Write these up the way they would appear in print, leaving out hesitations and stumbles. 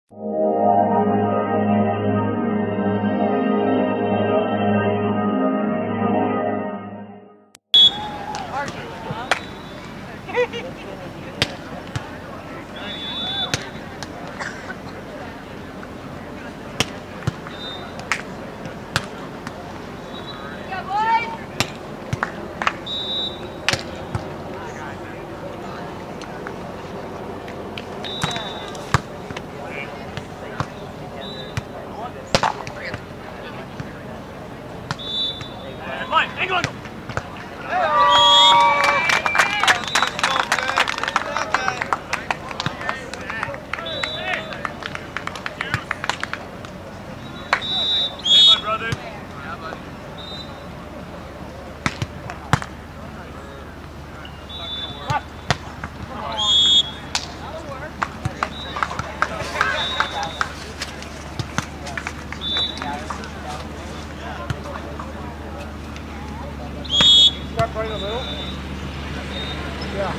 Right in the middle? Yeah.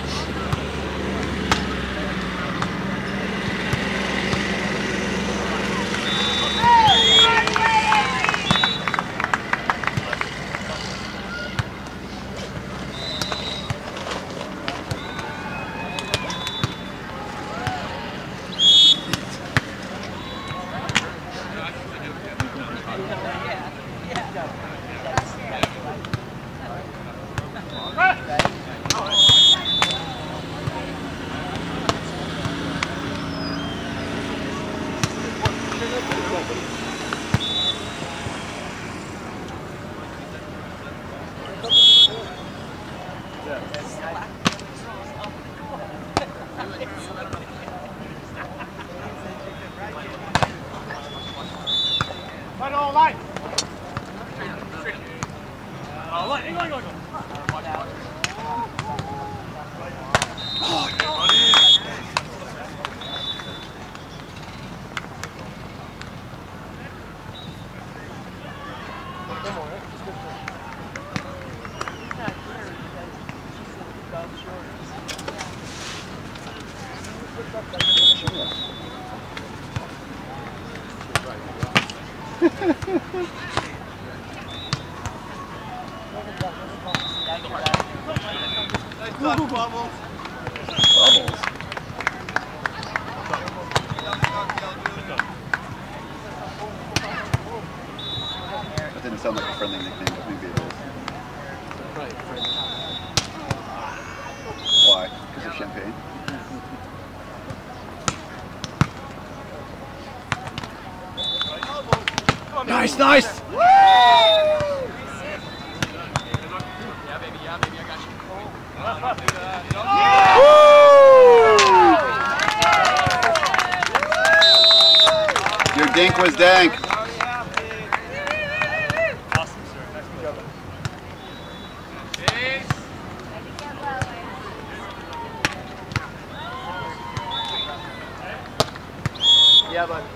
That didn't sound like a friendly nickname, but maybe it is. Why? Because of champagne? Nice, nice! Yeah, baby, I got you. Your dink was dank. Awesome, sir. Nice job. Yeah, bud.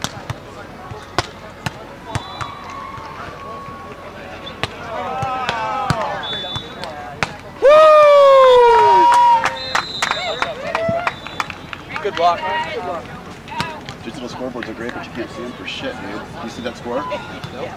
Good block, man. Good block. Digital scoreboards are great, but you can't see them for shit, dude. Do you see that score? Nope.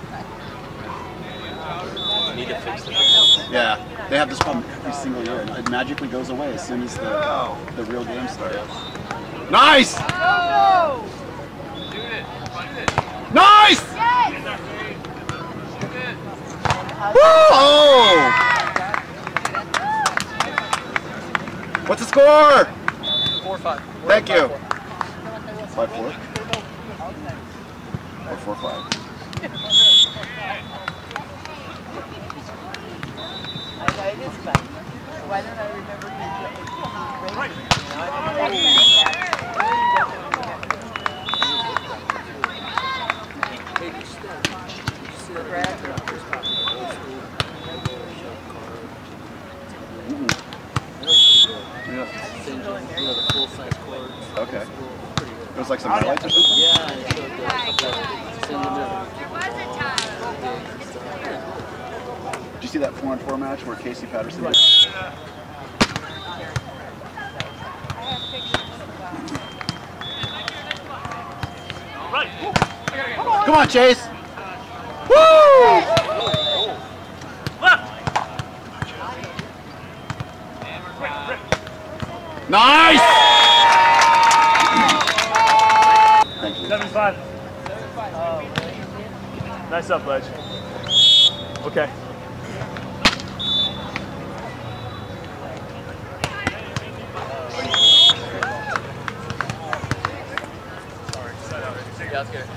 Need to fix it. Yeah, they have this problem every single year, and it magically goes away as soon as the real game starts. Nice! Go! Shoot it. Nice! Yes! Woo! What's the score? 4-5. Thank you. 5-4? Or 4-5? It is fun. Why don't I remember you? Okay. It was like some highlights or something? Yeah. Did you see that 4-on-4 match where Casey Patterson did? Come on, Chase. Woo! Nice! Thank you. 75. Nice up, Ledge. Okay. Yeah, let's get it.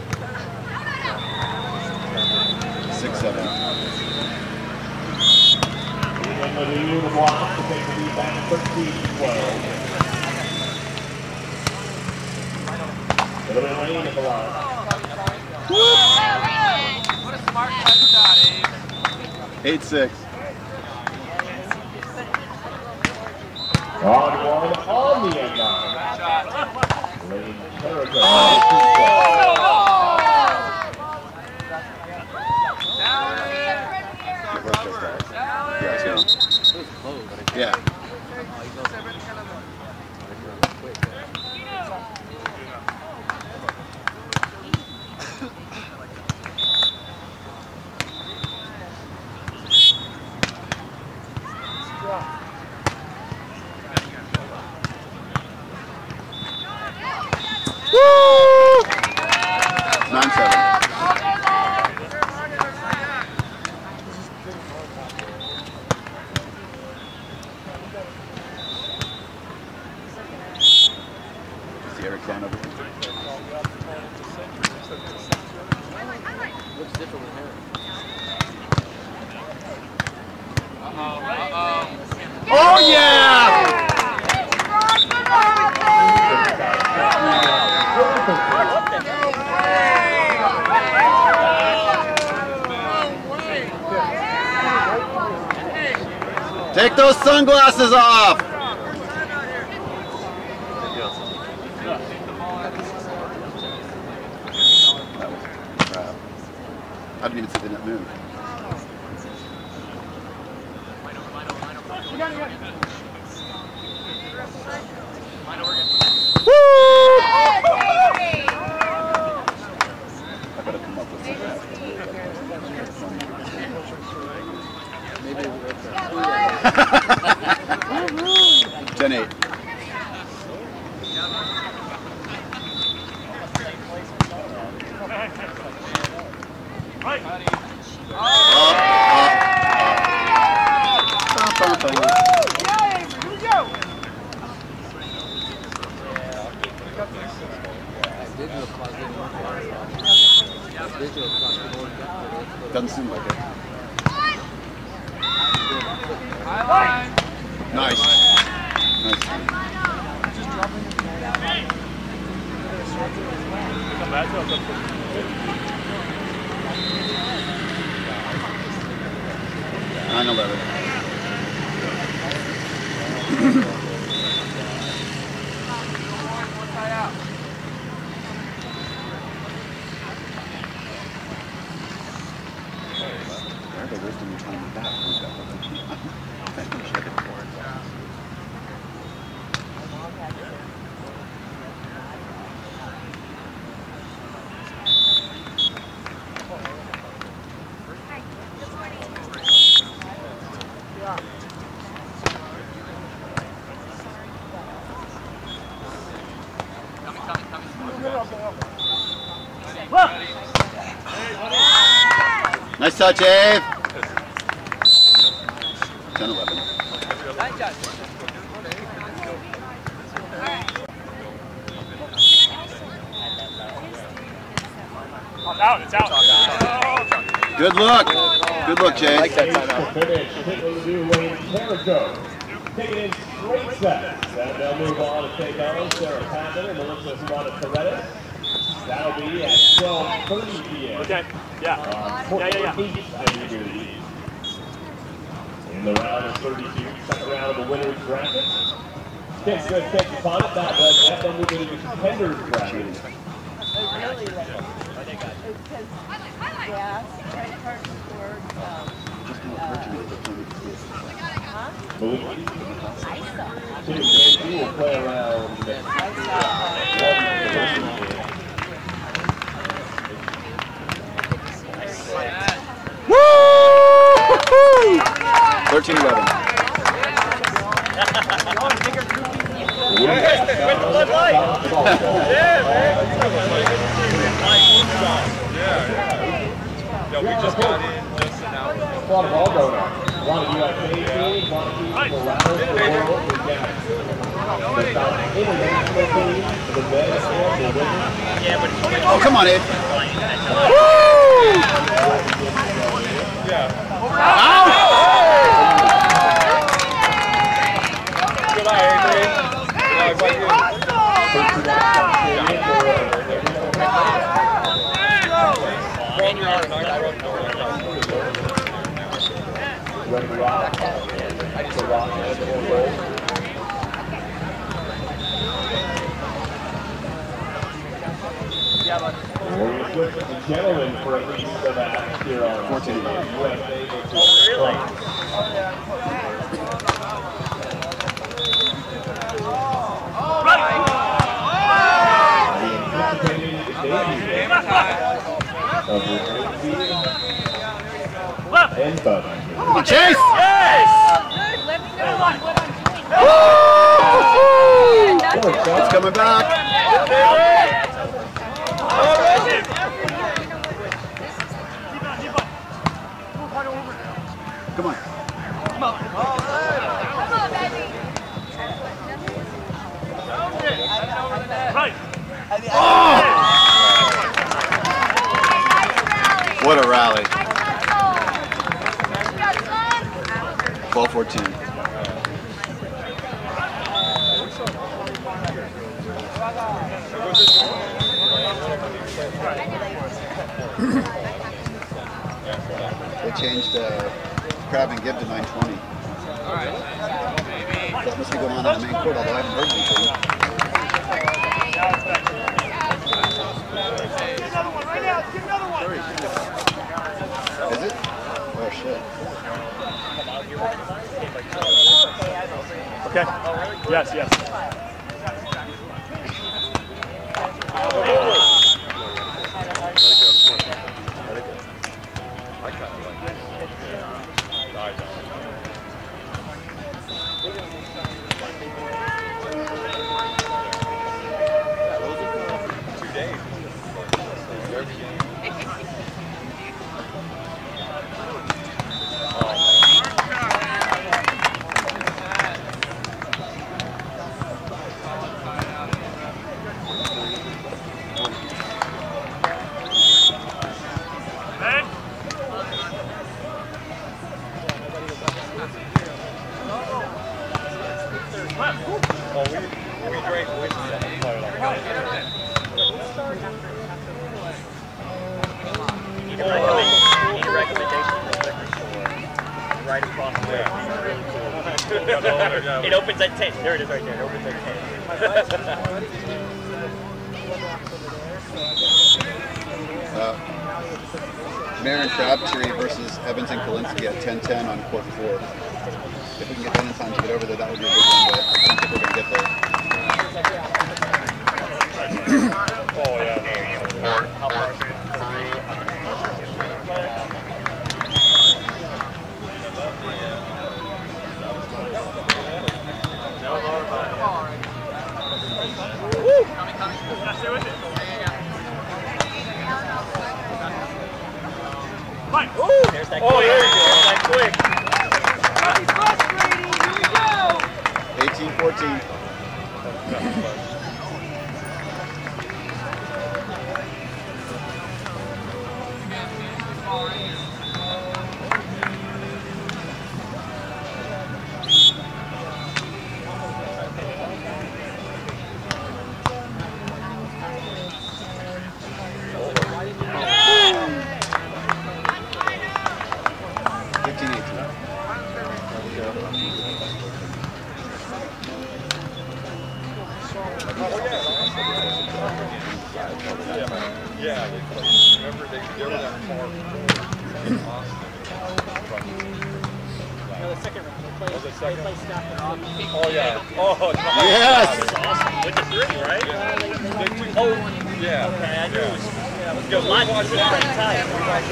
6-7. The block to take the lead back 13-12. A little bit of rain at the line. What a smart shot, Abe. 8-6. On the end line. Good shot. Lane Territory. Yeah. Woo! 9-7. Eric down over here. Looks different with Harry. Oh yeah! Take those sunglasses off! I didn't even see the net move. Woo! I better come up with some 10-8. Doesn't seem like it. Nice. Nice. Come back to us. 9-11. Nice touch, Ave. 10-11. Out, it's out. Good look. Good look, Chase. I like that timeout. Finish. Lane Territory. Taking in straight sets. And they'll move on to take on Sarah Patton and Melissa Humana-Torres. That'll be at 12:30 p.m. Okay, yeah. Yeah. In the round of 32, second round of the winners bracket. Kids going to take the pot at that, but they'll move into the contenders bracket. Really late. It's because gas, credit card support, Two will play around. we just got in just an hour ago. A lot of ball going on. One of USA teams, one team will rattle the world together. The international team, the men and the women. Yeah, but it's Oh, come on, Abe. Woo! Yeah. Out! Good eye, Adrian. Good eye, buddy. Ready to rock. To rock and roll. We'll switch the gentlemen for at least the match here on 14. USA versus Really? And Bud. Come on, Chase! Yes! Let me know what I'm doing. It's coming back. Come on. Come on, baby. Oh! What a rally. 12-14. They changed Crab and Gibb to 920. That must be going on in the main court, although I haven't heard anything. Get another one right now. Get another one. Is it? Oh shit. Okay. Yes, yes. It opens at 10. There it is right there. It opens at 10. Marin Crabtree versus Evans and Kalinsky at 10-10 on court 4. If we can get done in time to get over there, that would be a big one, but I don't think we're going to get there. Oh, yeah. There's that Oh, quick. there you go. There's that quick. Frustrating. Here we go. 18-14. Yeah, they played. Remember, they were that far in Austin. No, the second round. They play Stafford off. Oh, yeah. Oh, nice. Yes! That was awesome. With the 3, right? Oh, yeah. Okay, I knew it was. Yo, live was pretty tight.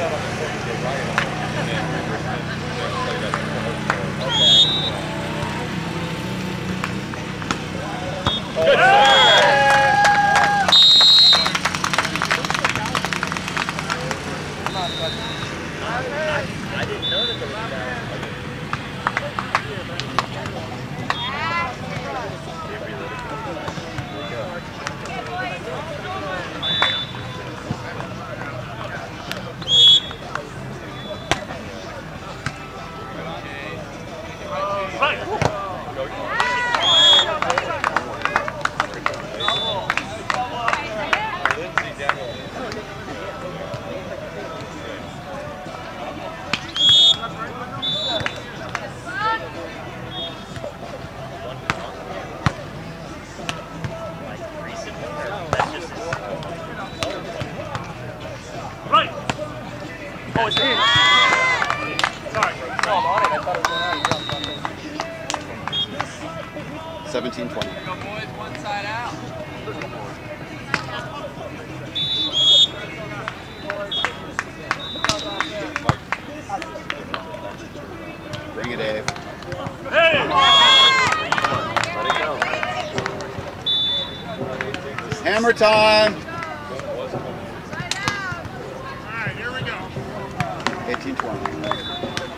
Good serve! Oh, it's in. Sorry. No, I'm on it. I thought it was going out. 17-20. Go boys, one side out. Bring it, Dave. Hey! Let it go. Hammer time. Alright, here we go. 18-20.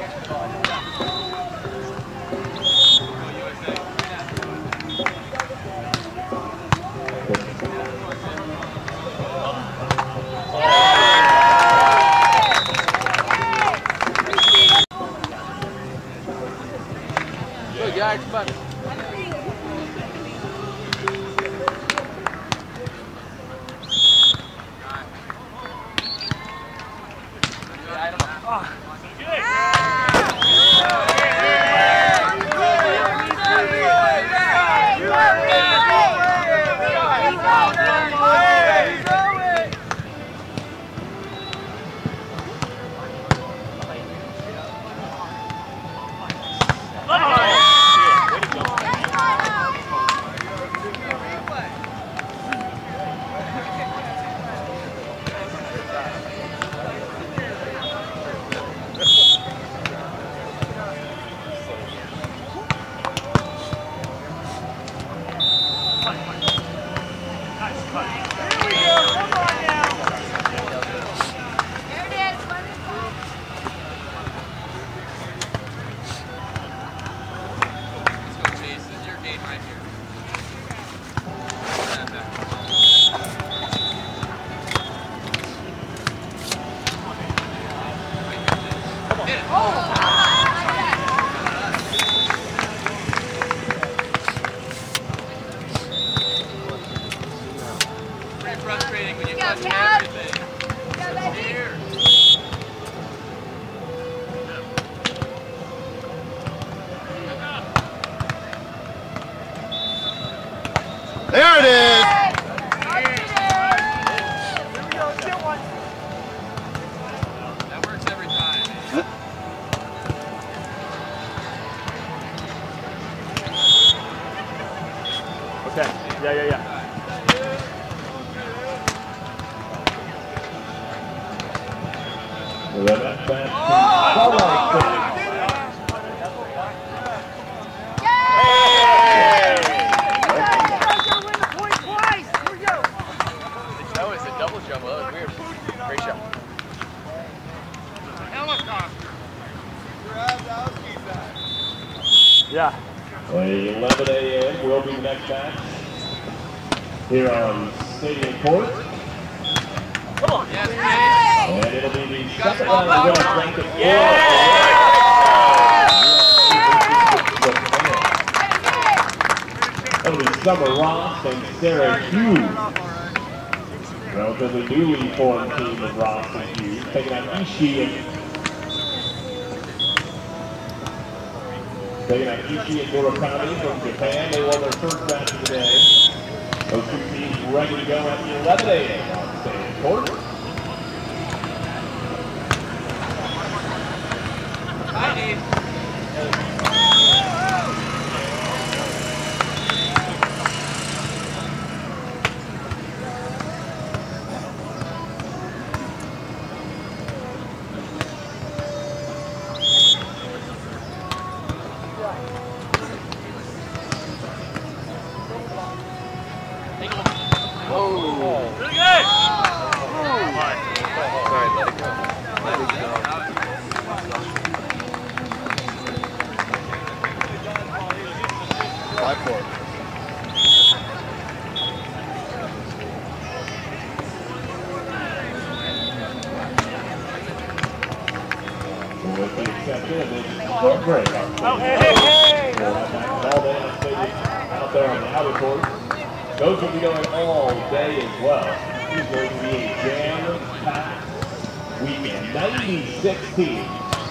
Good, yeah, it's fun. Frustrating when you question everything. Here. There it is. That works every time. Okay. Yeah. That was a double jump. That was weird. Great shot. Helicopter. Yeah. 11 a.m. will be the next match here on Stadium Court. Come on. Yes, Dave. And it'll be the got second small round of power. women's ranked That'll be Summer Ross and Sarah Hughes. Relatively newly formed team of Ross and Hughes, taking out Ishii and Murakami from Japan. They won their first match of the day. Those two teams ready to go at the 11 a.m. on Stadium Court. Hi, Dave. Really good. Sorry, let it go. Let it go. 5-4. With the exception of this short break. Oh, hey. All day on Stadium, out there on the outer court. Those will be going all day as well. It's going to be a jam-packed weekend. 96 teams.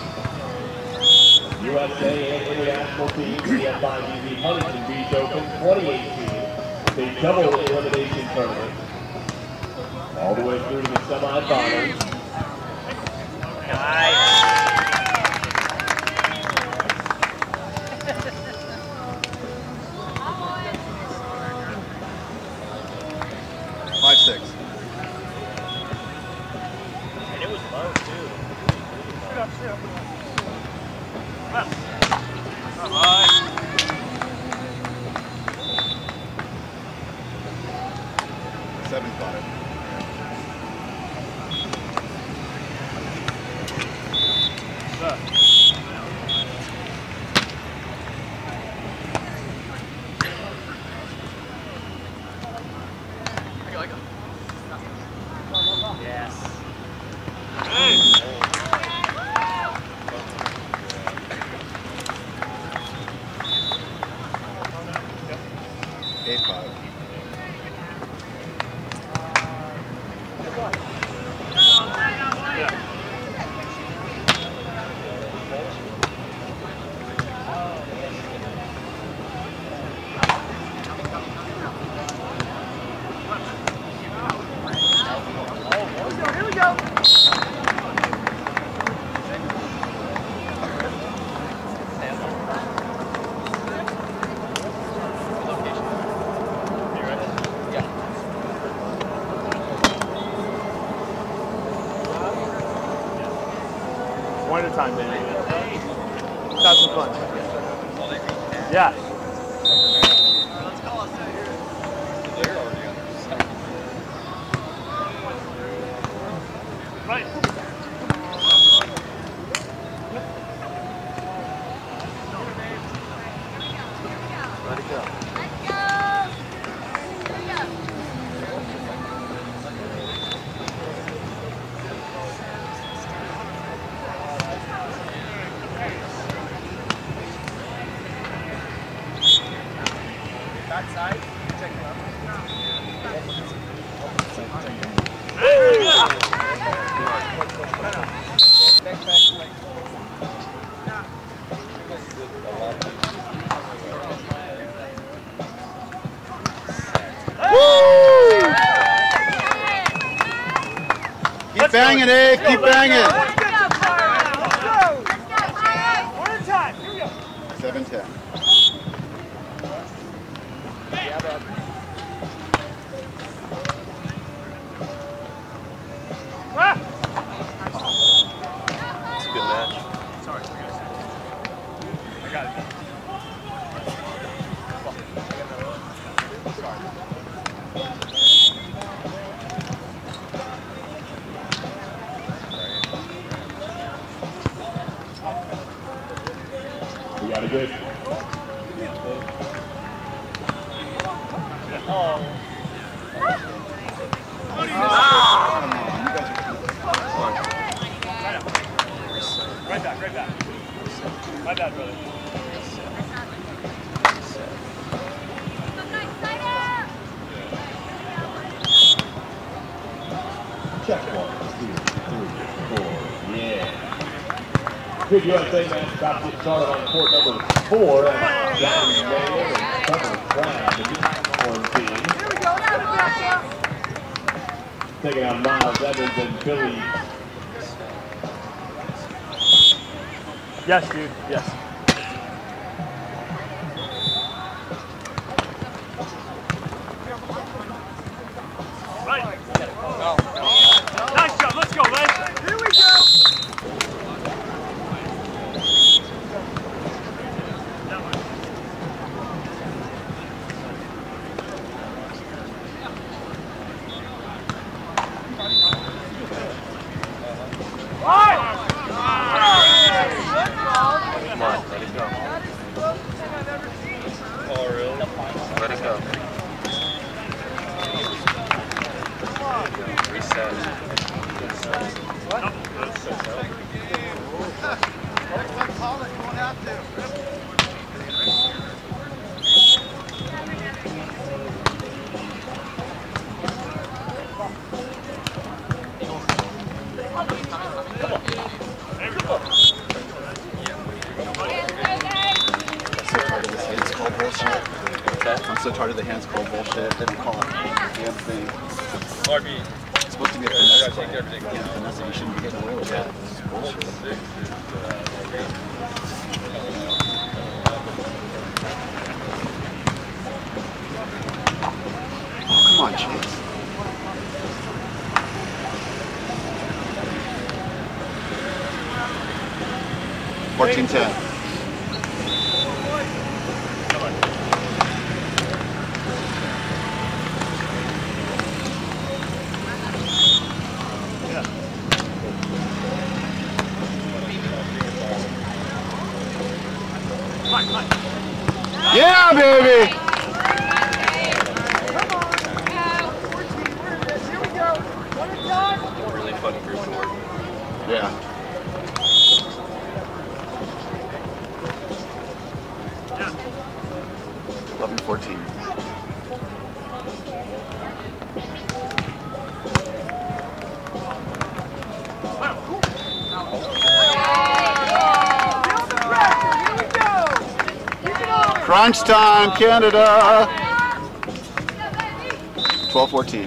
USA and international teams. The FIVB Huntington Beach Open 2018. They double elimination tournament. All the way through to the semifinals. One at a time, baby. Let's have some fun. Yeah. Right. Let it go. Backside, check it out. Keep banging, Dave. Keep banging. 7-10. It's a good match. Sorry. I got it. We got a good. Right back, right back. My bad, brother. Check 1, 2, 3, 4. Yeah. Good USA match about to get started on court number 4. And Johnny Mayer and Summer Brown, the unicorn team. Here we go. Taking out Miles Evans and Billy. Yes, dude. Yes. Right. Nice job. Let's go, Les. Here we go. Come on, let it go. Oh, really? Let it go. Reset. Next time, call it. You won't have to. I'm so tired of the hands call bullshit. They don't call it damn thing. RB. supposed to be a finesse play. You can't finesse it. You shouldn't be getting away with that. It's bullshit. Oh, come on, Chase. $14-10. Yeah, baby! Really fun group to work. Yeah. Yeah. 11-14. Crunch time, Canada! 12-14.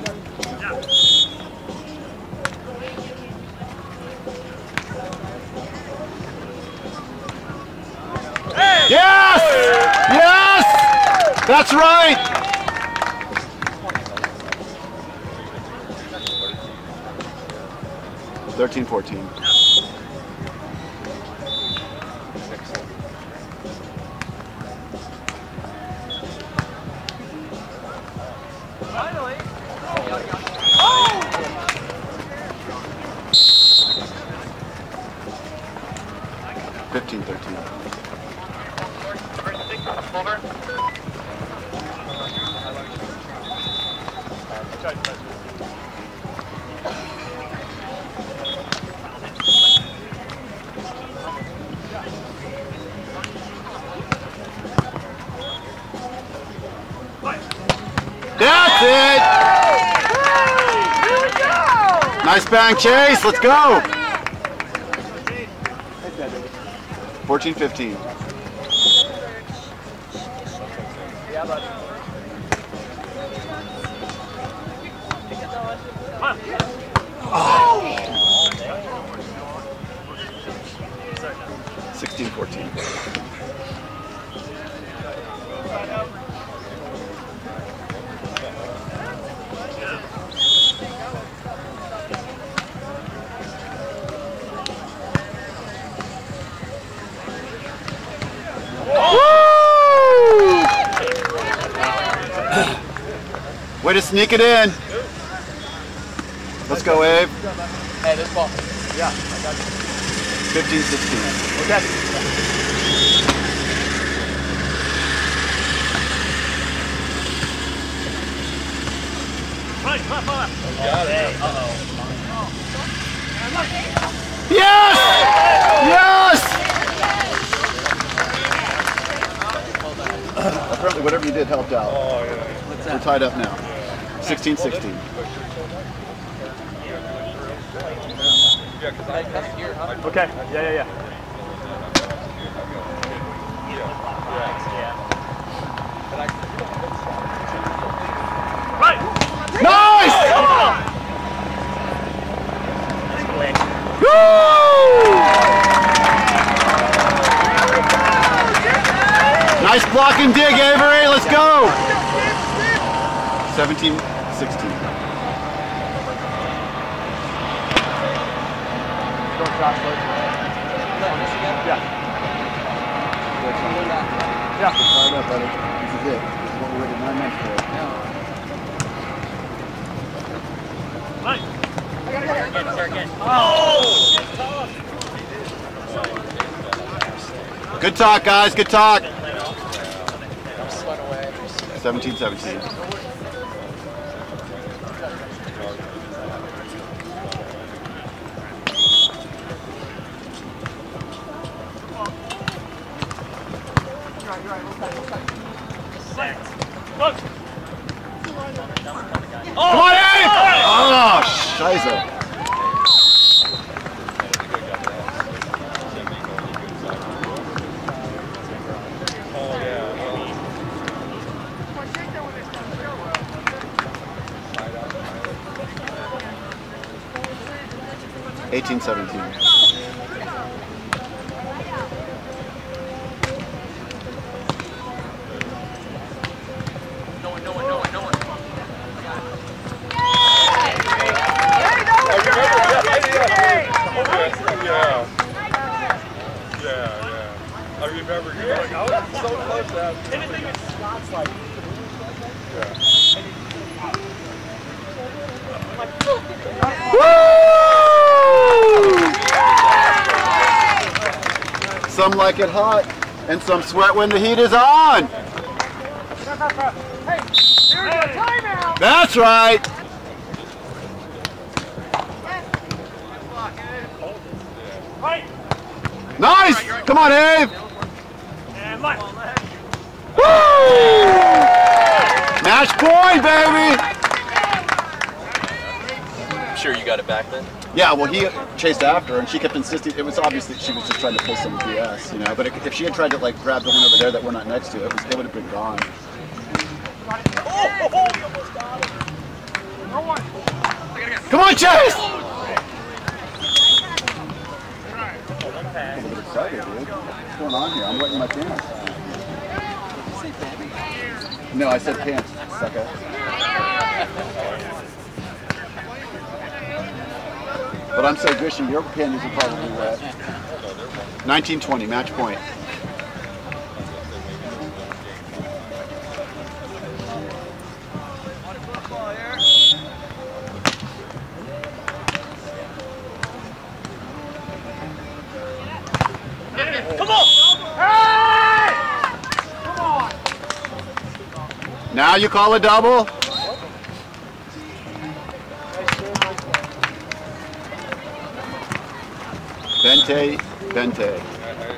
Yes! Yes! That's right! $13-14. Finally. 15-13. That's it! Nice bang, Chase. Let's go! 14-15. Yeah, buddy. 16-14. Way to sneak it in. Let's go, Abe. Hey, this ball. Yeah, I got you. 15-16. Okay. Right, come on. Yes! Yes! Apparently, whatever you did helped out. Oh, yeah. We're tied up now. 16-16. Yeah, because I Okay, yeah. Right! Nice! Woo! Nice block and dig, Avery. Let's go. 17-16. Yeah. Fired up, buddy. This is it. This is what we waited 9 months for. Right. Good talk, guys. Good talk. Sweat away. 17-17. Come on, Abe! Oh, scheiße. 18-17. I remember you like, I was so close to that. Anything that slots like Woo! Some like it hot, and some sweat when the heat is on. Hey, here's a timeout. That's right. Nice! Come on, Abe! and left. Woo! Match point, baby! I'm sure you got it back then. Yeah, well, he chased after her, and she kept insisting. It was obvious that she was just trying to pull some BS, you know. But if she had tried to like grab the one over there that we're not next to, it would have been gone. Come on, Chase! I'm a little excited, dude. What's going on here? I'm wetting my pants. No, I said pants, sucker. But I'm so gushy, your panties are probably wet. 19-20, match point. Come on! Hey! Come on. Now you call a double? Bente.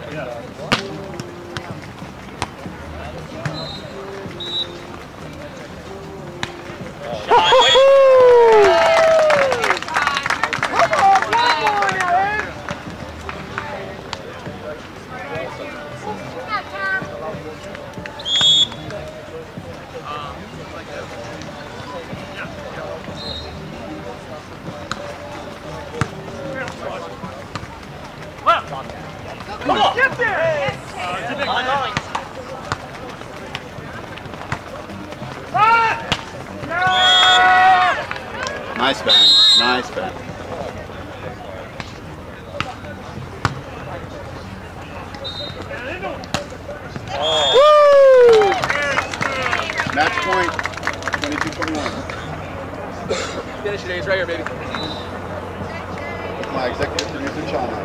Come on! Get there! Nice bang. Nice bang. Woo! Match point. 22-21. Finish your days right here, baby. My executive producer, Chana.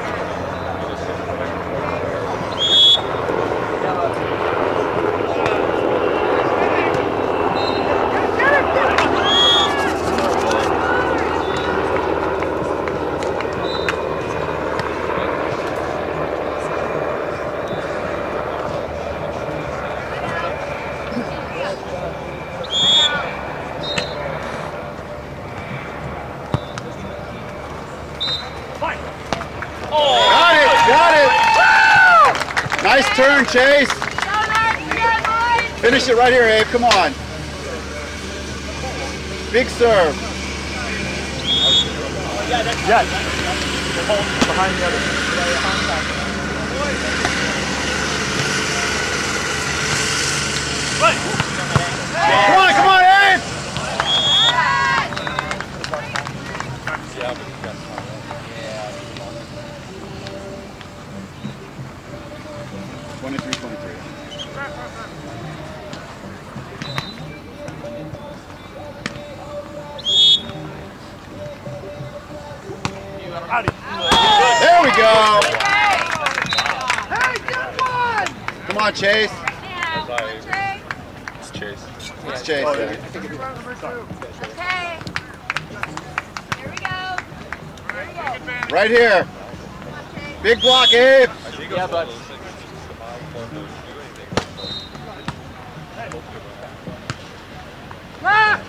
Got it! Nice turn, Chase. Finish it right here, Abe. Come on. Big serve. Yes. Behind the other. Right. Come on, Abe! 23-23. There we go! Hey, good one! Come on, Chase. It's Chase. It's Chase. There. Okay. Here we go. Right here. Big block, Abe. Yeah, bud. Ah!